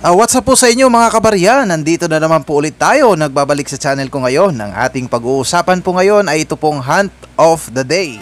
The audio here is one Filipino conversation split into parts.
What's up po sa inyo mga kabarya? Nandito na naman po ulit tayo. Nagbabalik sa channel ko ngayon. Ang ating pag-uusapan po ngayon ay ito pong Hunt of the Day.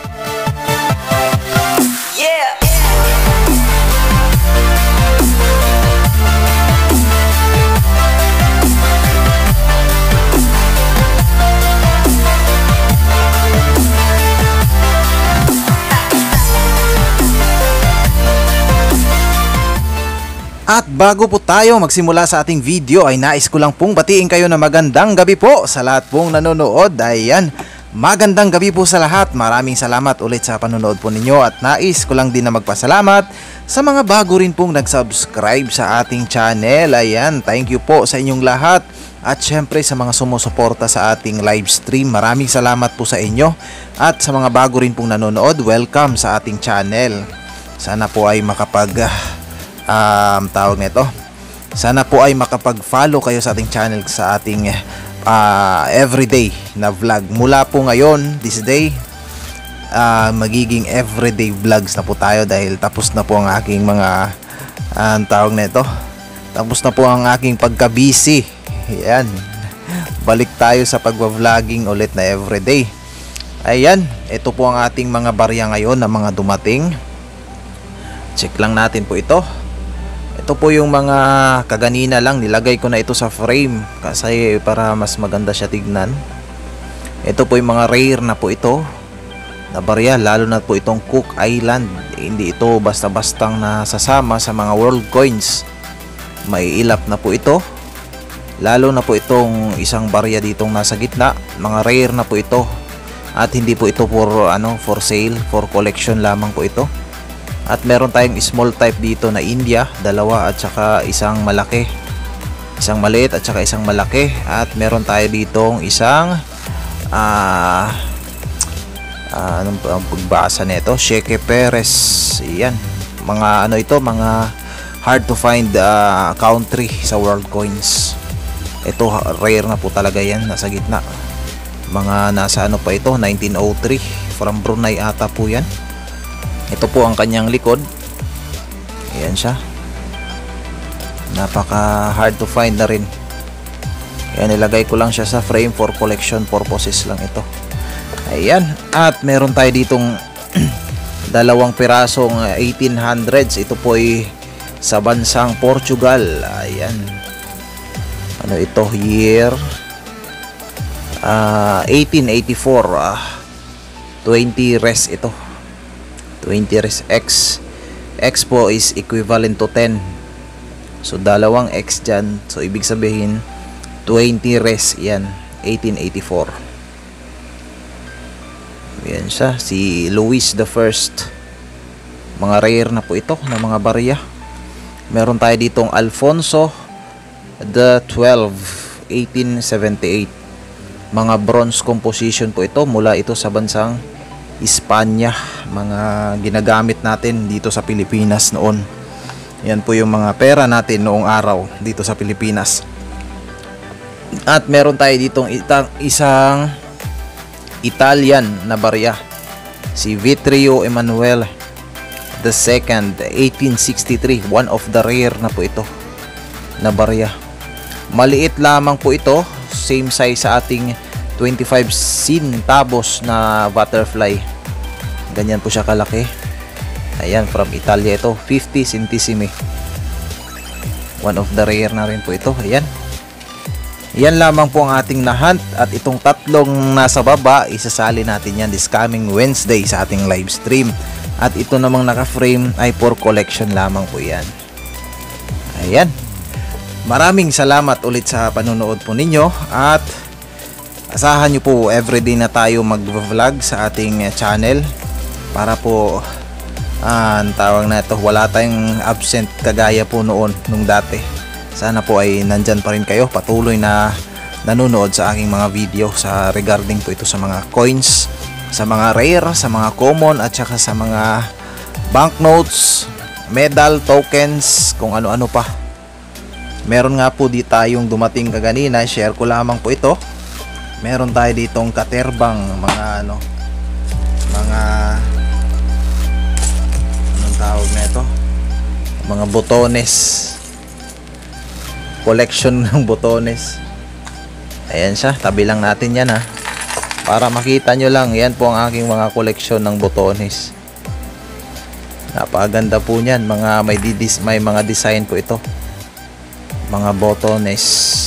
At bago po tayo magsimula sa ating video ay nais ko lang pong batiin kayo na magandang gabi po sa lahat pong nanonood. Ayan, magandang gabi po sa lahat. Maraming salamat ulit sa panonood po ninyo at nais ko lang din na magpasalamat sa mga bago rin pong nag-subscribe sa ating channel. Ayan, thank you po sa inyong lahat. At syempre sa mga sumusuporta sa ating live stream, maraming salamat po sa inyo. At sa mga bago rin pong nanonood, welcome sa ating channel. Sana po ay tawag nito. Sana po ay makapag-follow kayo sa ating channel, sa ating everyday na vlog. Mula po ngayon, this day, magiging everyday vlogs na po tayo dahil tapos na po ang aking mga tawag nito. Tapos na po ang aking pagka-busy. Ayan. Balik tayo sa pagwa-vlogging ulit na everyday. Ayan, ito po ang ating mga barya ngayon na mga dumating. Check lang natin po ito. Ito po yung mga kaganina lang, nilagay ko na ito sa frame kasi para mas maganda siya tignan. Ito po yung mga rare na po ito na barya, lalo na po itong Cook Island. Hindi ito basta-bastang nasasama sa mga world coins. May ilap na po ito. Lalo na po itong isang barya ditong nasa gitna, mga rare na po ito. At hindi po ito for sale, for collection lamang po ito. At meron tayong small type dito na India, dalawa at saka isang malaki. Isang maliit at saka isang malaki. At meron tayo ditong isang anong pagbasa nito? Cheque Perez. Yan. Mga mga hard to find country sa world coins. Ito rare na po talaga yan, nasa gitna. Mga nasa pa ito, 1903 from Brunei ata po yan. Ito po ang kanyang likod. Ayan siya. Napaka hard to find na rin. Ayan, nilagay ko lang siya sa frame for collection purposes lang ito. Ayan. At meron tayo ditong dalawang pirasong 1800s. Ito po ay sa bansang Portugal. Ayan. Ano ito? Year 1884. 20 res ito. 20 res X. X po is equivalent to 10. So dalawang X dyan. So ibig sabihin 20 res yan. 1884. Yan siya. Si Louis the First. Mga rare na po ito na mga barya. Meron tayo ditong Alfonso the 12, 1878. Mga bronze composition po ito. Mula ito sa bansang Espanya, mga ginagamit natin dito sa Pilipinas noon. Yan po yung mga pera natin noong araw dito sa Pilipinas. At meron tayo ditong isang Italian na barya, si Vitrio Emanuele the Second, 1863. One of the rare na po ito na barya. Maliit lamang po ito, same size sa ating 25 centavos na butterfly. Ganyan po siya kalaki. Ayan, from Italia ito, 50 centesimi. One of the rare na rin po ito. Ayan. Yan lamang po ang ating na-hunt. At itong tatlong nasa baba, isasali natin yan this coming Wednesday sa ating live stream. At ito namang naka-frame ay for collection lamang po yan. Ayan. Maraming salamat ulit sa panonood po ninyo. At asahan nyo po everyday na tayo mag-vlog sa ating channel para po ang tawag na ito, wala tayong absent kagaya po nung dati. Sana po ay nandyan pa rin kayo, patuloy na nanonood sa aking mga video sa regarding po ito sa mga coins, sa mga rare, sa mga common at saka sa mga banknotes, medal, tokens, kung ano-ano pa. Meron nga po di tayong dumating kaganina, share ko lamang po ito. Meron tayo ditong katerbang mga anong tawag na ito, mga botones. collection ng botones. Ayan siya, tabi lang natin yan ha, para makita nyo lang. Yan po ang aking mga collection ng botones. Napakaganda po niyan, may mga design po ito, mga botones.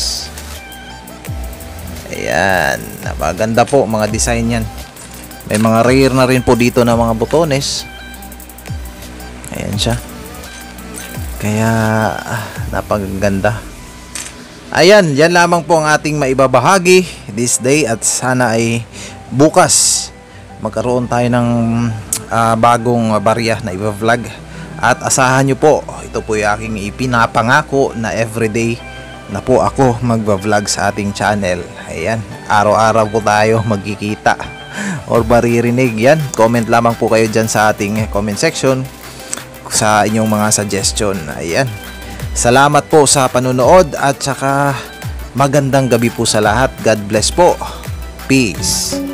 Ayan, napakaganda po mga design yan. May mga rare na rin po dito na mga botones. Ayan siya, kaya napakaganda. Ayan, yan lamang po ang ating maibabahagi this day, at sana ay bukas magkaroon tayo ng bagong barya na i-vlog. At asahan nyo po, ito po yung aking ipinapangako na everyday na po ako magva-vlog sa ating channel. Ayan, araw-araw po tayo magkikita or maririnig. Yan, comment lamang po kayo dyan sa ating comment section sa inyong mga suggestion. Ayan, salamat po sa panunood, at saka magandang gabi po sa lahat. God bless po. Peace.